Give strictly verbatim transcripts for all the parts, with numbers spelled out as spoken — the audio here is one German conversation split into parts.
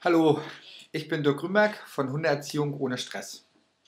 Hallo, ich bin Dirk Grünberg von Hundeerziehung ohne Stress.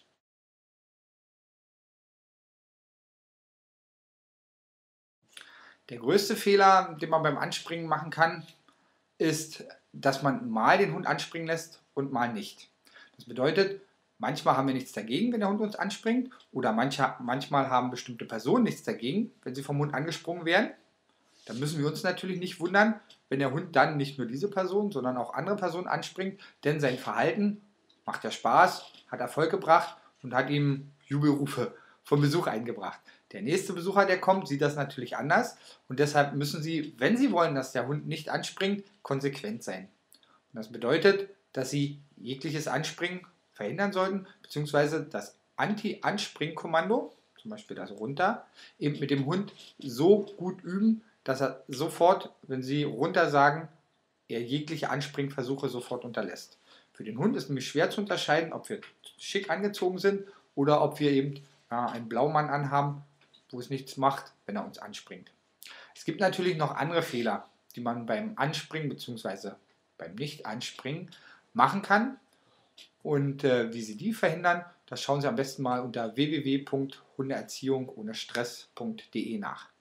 Der größte Fehler, den man beim Anspringen machen kann, ist, dass man mal den Hund anspringen lässt und mal nicht. Das bedeutet, manchmal haben wir nichts dagegen, wenn der Hund uns anspringt, oder manche, manchmal haben bestimmte Personen nichts dagegen, wenn sie vom Hund angesprungen werden. Dann müssen wir uns natürlich nicht wundern, wenn der Hund dann nicht nur diese Person, sondern auch andere Personen anspringt, denn sein Verhalten macht ja Spaß, hat Erfolg gebracht und hat ihm Jubelrufe vom Besuch eingebracht. Der nächste Besucher, der kommt, sieht das natürlich anders und deshalb müssen Sie, wenn Sie wollen, dass der Hund nicht anspringt, konsequent sein. Und das bedeutet, dass Sie jegliches Anspringen verhindern sollten, beziehungsweise das Anti-Anspring-Kommando, zum Beispiel das runter, eben mit dem Hund so gut üben, dass er sofort, wenn Sie runter sagen, er jegliche Anspringversuche sofort unterlässt. Für den Hund ist nämlich schwer zu unterscheiden, ob wir schick angezogen sind oder ob wir eben ja, einen Blaumann anhaben, wo es nichts macht, wenn er uns anspringt. Es gibt natürlich noch andere Fehler, die man beim Anspringen bzw. beim Nicht-Anspringen machen kann. Und äh, wie Sie die verhindern, das schauen Sie am besten mal unter w w w punkt hundeerziehung ohne stress punkt de nach.